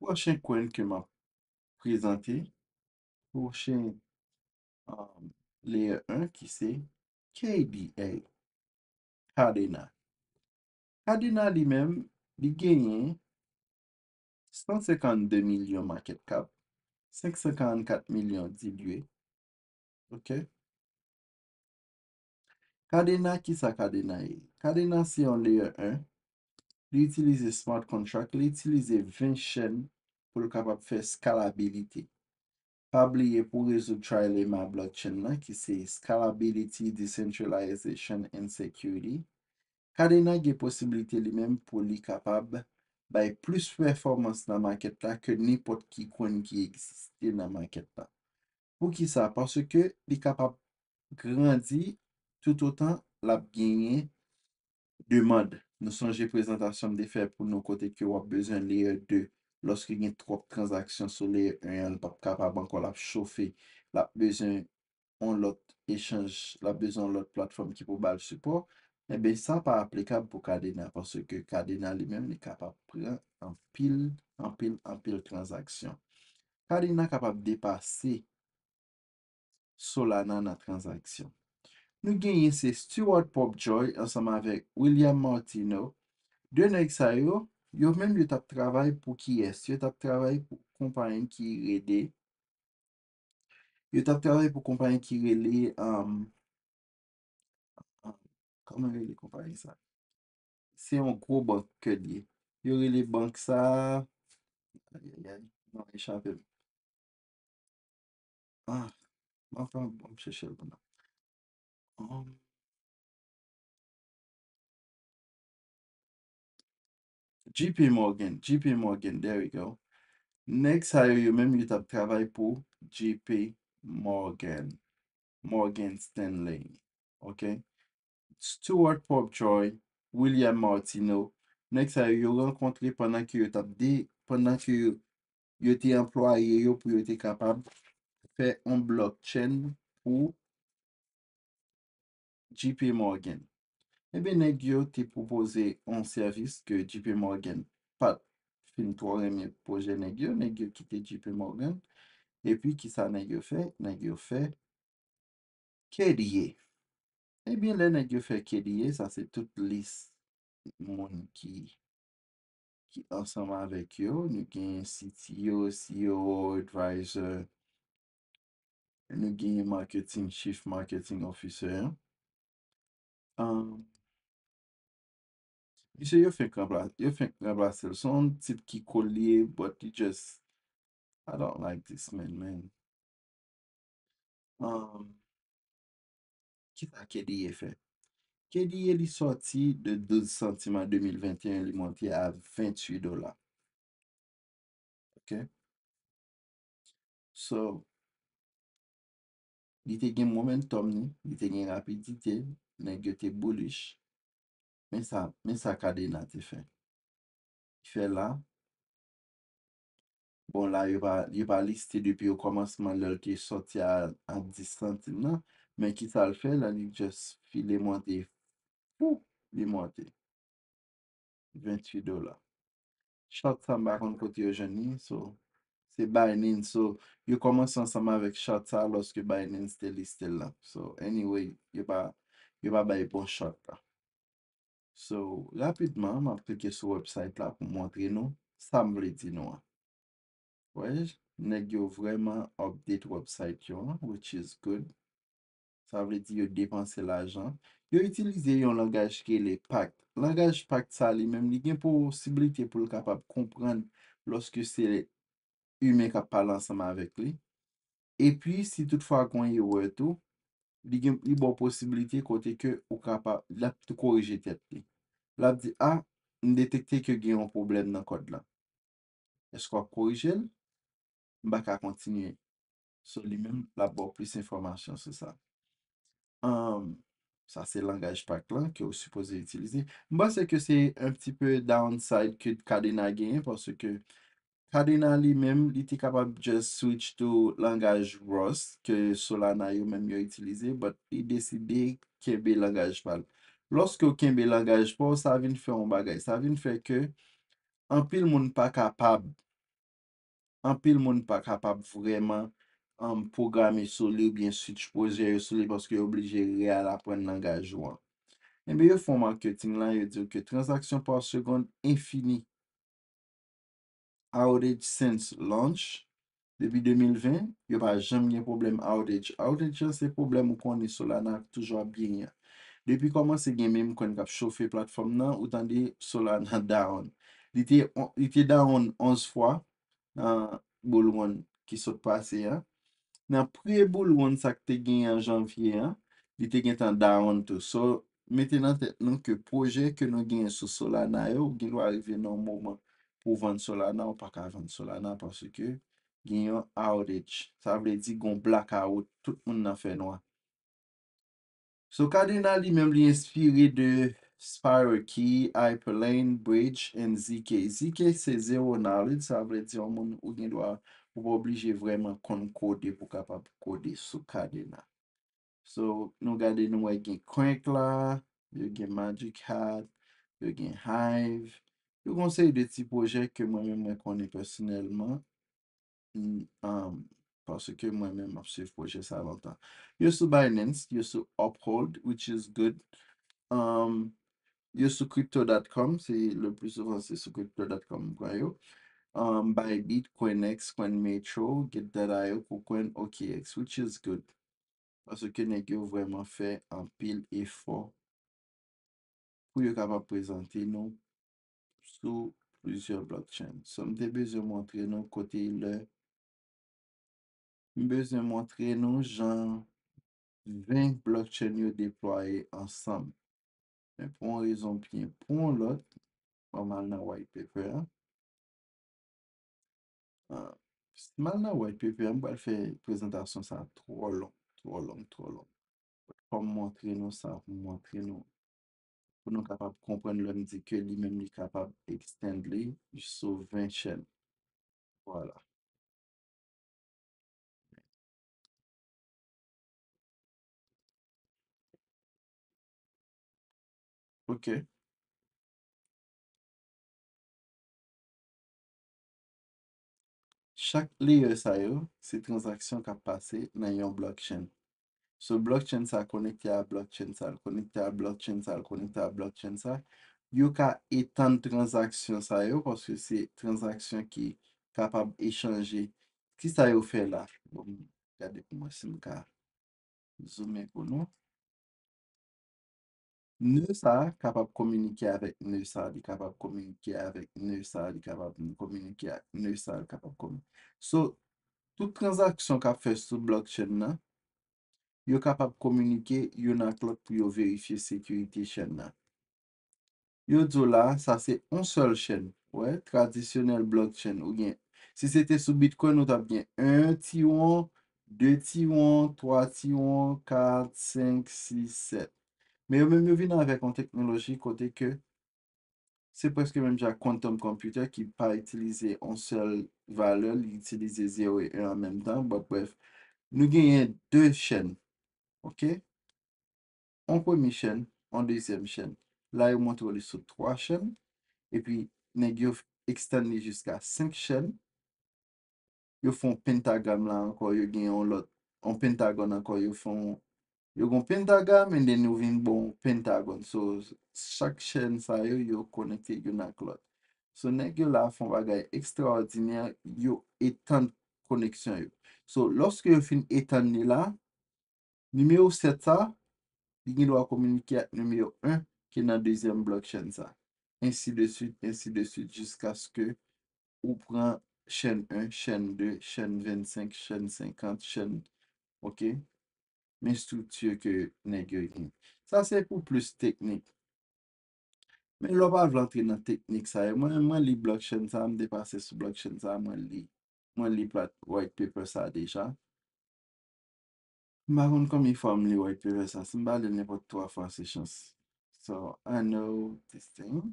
Prochain coin que m'a présenté, prochain um, layer 1 qui c'est KDA, Cardena. Cardena lui-même, il gagne 152 millions market cap, 544 millions dilués. OK? Cardena, qui ça Cardena est? Cardena, c'est un layer 1. Il utilise smart contract, il utilise 20 chaînes pour le capable de faire scalabilité. Pas oublier pour résoudre trilemma blockchain là, qui c'est Scalability, Decentralization and Security. Cardena a possibilité lui-même pour lui capable de plus performance dans la market là que n'importe qui coin qui existe dans la market là. Pour qui ça? Parce que il est capable de grandir tout autant la gagner demande. Nous songeons présentation de faire pour nos côtés que vous avez besoin de layer 2 lorsqu'il y a trop de transactions sur layer 1, elle n'est pas capable encore de chauffer. La besoin on l'autre échange, la besoin de l'autre plateforme qui peut le support. Eh bien, ça pas applicable pour Cardena parce que Cardena lui-même est capable de prendre en pile transaction. Cardena est capable de dépasser Solana dans la transaction. Nous gagnons c'est Stuart Popjoy ensemble avec William Martino. Deux nèg sa yo même yo tap travail pour qui est? Yo tap travail pour compagnie qui rede. Yo tap travail pour compagnie qui relé comment relé compagnie ça? C'est un gros banque que lié. Yo relé banque ça. Aïe, aïe, aïe. Non, échappé. Ah, enfin, bon, chercher le bon nom. Um, JP Morgan, JP Morgan, there we go. Next hire yo même yo tap travail pour JP Morgan, Morgan Stanley. OK? Stuart Popjoy, William Martino. Next hire yo rencontré pendant que yo te employé yo pour yo te capable faire un blockchain pour JP Morgan. Eh bien, nèg yo te proposé un service que JP Morgan pas fin trop aimer projet nèg yo quitté JP Morgan. Et puis, qui ça nèg yo fait? Nèg yo fait KDA. Eh bien, le nèg yo fait KDA, ça c'est toute liste monde qui ensemble avec yo. Nous gen CTO, CEO, advisor, nous gen marketing, chief marketing officer. Um, Monsieur, you think remplacer son type qui collier, but he just, I don't like this man. Um, qui ça KDA fait? KDA est sorti de 12 centimes en 2021, il est monté à 28 dollars. OK? So, il te gen momentum ni, il te gen rapidité, nèg yo te bullish, mais ça Cadena te fait. Il fait là, bon là, il va lister depuis au commencement, là, il est sorti à 10 centimes, non? Mais qui ça le fait, là, il juste file monter, pou, il monte, 28 dollars. Short ça, par contre, côté Eugénie, so, c'est Binance, so, il commence ensemble avec short ça lorsque Binance était listé là. So, anyway, il va bailler bon short là. So, rapidement, m'a cliqué sur website là pour montrer nous, ça me veut dire nous. Ouais, nèg yo vraiment update website yo, which is good. Ça veut dire yo dépenser l'argent. Yo utiliser un langage qui est le Pact. Langage Pact ça lui-même, il gen possibilité pour le capable comprendre lorsque c'est humain qui parle ensemble avec lui. Et puis, si toutefois qu'on y est tout, il bon possibilité côté que ou capable la te corriger tête li. La dit ah, on détecté que gen un problème dans code là. Est-ce qu'on corrige? Bah qu'à continuer. So lui-même la bon plus d'informations sur ça. Um, ça c'est le langage Pact là que vous supposez utiliser. Moi c'est que c'est un petit peu downside que Cadena gagne parce que Cardinal lui-même, il était capable de just switch to langage Rust que Solana yo même yo utilisé, but il décidé kembe langage pal. Lorsque vous kembe langage pal, ça vient faire un bagay. Ça vient faire que, en pile moun pas capable an pil moun pa kapab vreman programe sou li ou bien switch proje yo sou li paske yo oblije real apren langaj ou an. Ebe yo fon marketing lan, yo diyo ke transaksyon par seconde infini. Outage since launch. Depi 2020, yo pa jam gen problem outage. Outage an se problem ou kon ni Solana toujwa bien yan. Depi koman se gen menm kon kap chofe platform nan, ou tan de Solana down. Li te down 11 fwa nan bull run ki sot pase yan. Nan pre-bull run sak te gen en janvye an, li te gen tan down to. So, meten nan tet nou ke proje ke nou gen sou Solana yo, gen do arrive nan mouman pou vende Solana ou pa ka vende Solana parce ke gen yon outage. Sa vle di gon blackout, tout moun nan fe noa. So, Cardinal li menm li inspire de SpiroKey, Hyperlane, Bridge, and ZK. ZK se zero knowledge, sa vle di yon moun ou gen do a ou pa oblige vreman kon kode pou kapap kode sou Cardinal. So, nou gade nou wè gen Crank la, yo gen Magic Hat, yo gen Hive. Yo konsey de ti proje ke mwen konen personelman. Parce ke mwen men ap suiv proje sa lontan. Yo sou Binance, yo sou Uphold, which is good. Yo sou Crypto.com, le plus souvent se sou Crypto.com kwa yo. Bybit, CoinEx, CoinMetro, Get.io, KuCoin, OKX, which is good. Parce ke nèg yo vreman fè an pil effort pou yo kapap prezante nou sou plusieurs blockchain. So, mte bezè montre nou kote le. Mbeze montre nou jan 20 blockchain yo deploye ansam. Men pou an rezon bien, pou an lot, mal nan white paper. Mal nan white paper, mbal fè prezentasyon sa tro long, tro long, tro long. Pou montre nou sa, pou montre nou, pou nou kapab kompren lò di ke li men li kapab extend li sou 20 chen. Voilà. Ok. Chak layer sa yo, se transaksyon ka pase nan yon blockchain. So blockchain sa konekte a blockchain sa, konekte a blockchain sa, konekte a blockchain sa. Yo ka etan transaksyon sa yo, paske se transaksyon ki kapab echange. Ki sa yo fe la? Bon, gade pou mwen si mka zoome pou nou. Nè sa kapab komunike avèk nè sa, di kapab komunike avèk nè sa, di kapab komunike avèk nè sa, di kapab komunike. So, tout transaksyon ka fe sou blockchain nan, yo kapab komunike yon ak lot pou yo verifiye sekurite chen nan. Yo dzo la, sa se on sol chen, tradisyonel blockchain ou gen. Si se te sou Bitcoin, ou tap gen 1 T1, 2 T1, 3 T1, 4, 5, 6, 7. Men yo menm yo vin avèk an teknoloji kote ke se preske menm ja quantum computer ki pa itilize an sol valeur, li itilize 0 et 1 an menm tan. But bref, nou genyen 2 chen. Ok? An premi chen, an deuxième chen. La yo montre li sou 3 chen. E pi, neg yo extend li jiska 5 chen. Yo fon pentagram la anko, yo genyon lot. An pentagon anko, yo gon pentagram, en den nou vin bon pentagon. So, chak chen sa yo, yo konekte yon ak lot. So, neg yo la fon bagay ekstraordinèr, yo etan koneksyon yo. So, loske yo fin etan ni la, numéro 7 sa, li gen do a komunike ak numéro 1 ki nan deuxième blockchain sa. Ainsi de suite, jiska ske ou pran chen 1, chen 2, chen 25, chen 50, chen, ok? Men struktur ke negyo yon. Sa se pou plus teknik. Men lò pa vlantre nan teknik sa. Mwen li blockchain sa, m depase sou blockchain sa, mwen li plat white paper sa deja. Mbaron komi fwa m li white paper sa, si mba li nepot 3 fwa se chans. So, I know this thing.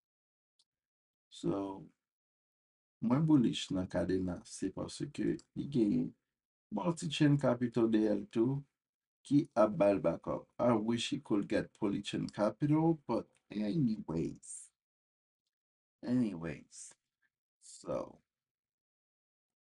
So, mwen bullish nan Kadena, se parce ke li genye multi-chain capital DL2, ki ap bal back up. I wish he could get polychain capital, but anyways. So,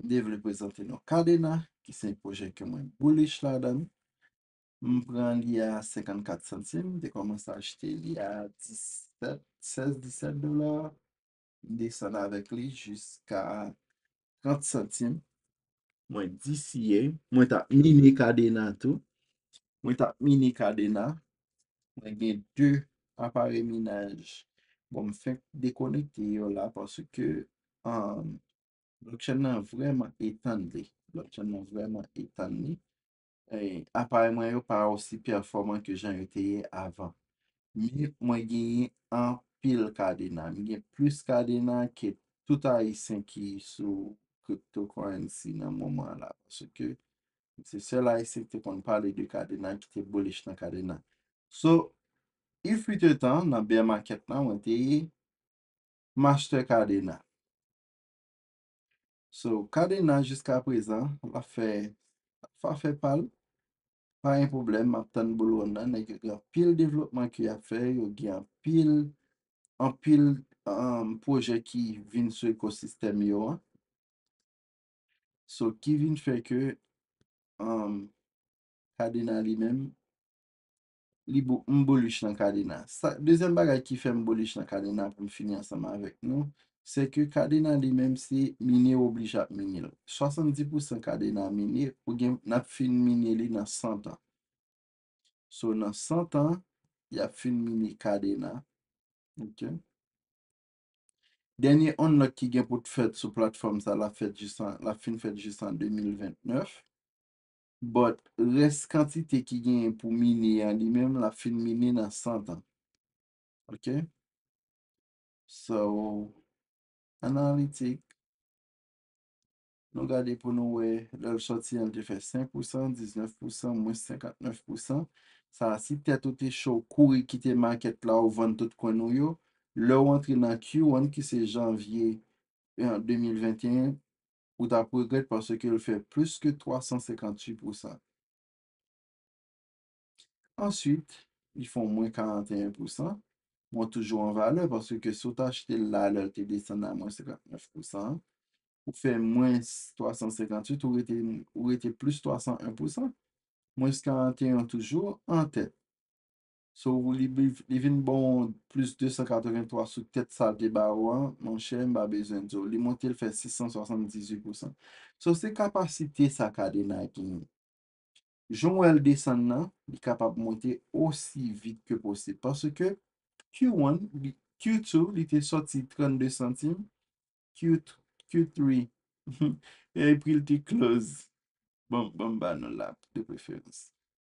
devle prezante nou Kadena, ki se yon proje ke mwen bullish la dan. Mpren li a 54 centimes, de komanse a achete li a 16-17 dollars. Descend avec li jusqu'à 30 centimes. Mwen disye, mwen tap mini Kadena tou. Mwen tap mini Kadena. Mwen gen 2 apare minaj. Bon, m fèk dekonekte yo la parce que blockchain nan vreman etan li. Blockchain nan vreman etan li. Apare mwen yo pa aussi performant que jan yo teye avan. Mwen genye an pil Kadena. Mwen gen plus Kadena ke tout haïtien ki sou cryptocurrency nan mouman la. Parce que se sel haïtien ki te kon pale de Kadena, ki te bullish nan Kadena. So, il fut un temps nan bear market nan, mwen teye m'achete Kadena. So, Kadena jiska prezan, la fe pal. Pa yon problem, ap tan boulon nan, nek yo gen pil devlopman ki a fe, yo gen an pil proje ki vin sou ekosistem yo an. So, ki vin fe ke Kadena li men, li mbolish nan Kadena. Dezem bagay ki fe mbolish nan Kadena pou m fini ansama avek nou, se ke Kadena li men se mine oblijat mine. 70% Kadena mine, ou gen nap fin mine li nan 100 an. So, nan 100 an, ya fin mini Kadena. Ok. Denye unlock ki gen pou fèt sou platform sa la fin fèt jist an 2029. But, res kantite ki gen pou mini an li menm la fin mini nan 100 an. Ok. So, analitik. Nou gade pou nou we, lèl sorti an te fè 5%, 19%, mwen 59%. Sa, si tèt ou te show kouri ki te market la ou vant tout kon nou yo, lè ou antre nan Q1 ki se janvye 2021, ou ta progret parce ke l fè plus ke 358%. Ensuite, li fon mwen 41%. Mwen toujou an vale parce ke sou ta achete la, lèl te desen nan mwen 59%. Ou fè moins 358, ou ete plus 301%, moins 41 toujours en tête. So, li vin bon plus 283 sou tête sa de ba ouan, mon chè mba bezen zo. Li monte l fè 678%. So, se kapasite sa Kadena ki jon el desen nan, li kapap monte osi vite ke posib. Parce ke Q1, Q2, li te sorti 32 centimes, Q3, et puis il te close. Bon, ba nou la, de preference.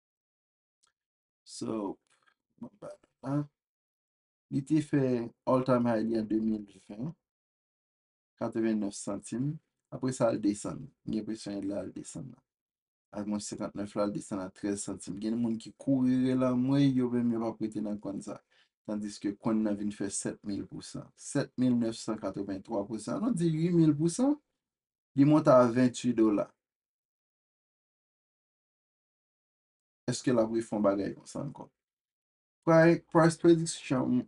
So, bon ba nou la. Il te fait all-time high li en 2020, 89 centimes. Après ça, il descend. J'ai l'impression qu'il a descend. Ak mon 59 la, il descend à 13 centimes. Gen moun ki kourire la, mwen yo ben yo pa prete nan kon sa. Tandis que kon nan vin fait 7000%. 7983%. Non di 8000%. Il monte à 28 dollars. Est-ce que la pou fon bagay kon sa ankon? Price prediction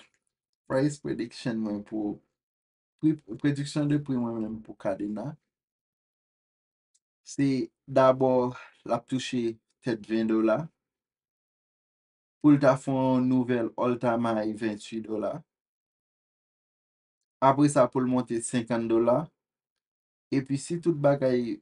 mwen pou prediction de pri mwen men pou Kadena. Se d'abord la touche tèt 20 dollars. Pou ta fon nouvel all-time high 28 dollars. Apre sa pou monte 50 dollars. Et puis si tout bagay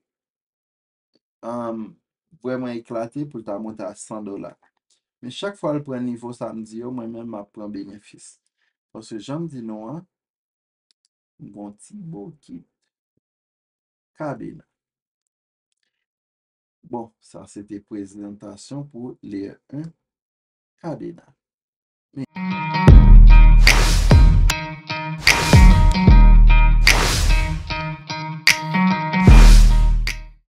vraiment éclaté, pou ta monte à 100 dollars. Men chak fwa l pren nivou samdi yo, mwen men ma pren benefis. Parce jan di nou an, bon ti bo kit Kadena. Bon, sa c'était présentation pour layer 1 Kadena.